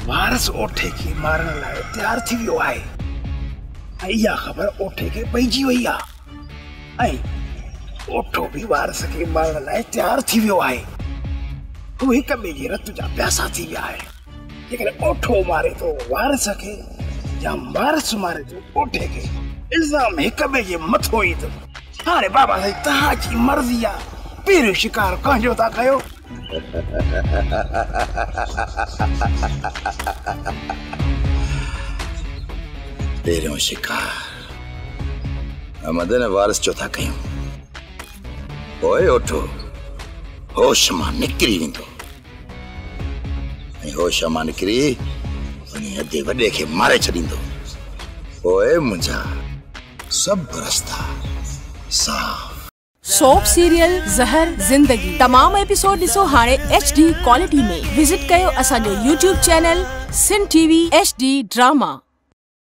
वारस ओठे के मारण लाए तैयार थी वियो आहे। इहा ख़बर ओठे के पइजी वई आ। ओठो भी वारस के मारण लाए तैयार थी वियो आहे। वो हिक ॿिए जे रत जा प्यासा थी विया आहे। जेकर ओठो मारे तो वारस के या वारस मारे तो ओठे के, इल्जाम हिक ॿिए जे मथो ई तो। हाणे बाबा साईं तव्हांजी मर्ज़ी आ, पहिरियों शिकार कंहिंजो था कयो? पहिरियों शिकार मदन वारस जो था कयूं। ओए ओठो होश मां निकिरी वेंदो, होश मां निकिरी वञी अधे वॾे खे मारे छॾींदो। ओए मुंहिंजा सभु रस्ता साफ़। सोप सीरियल ज़हर ज़िंदगी तमाम एपिसोड ॾिसो हाणे HD क्वालिटी में। विजिट कयो असांजो YouTube चैनल SindhTVHD ड्रामा।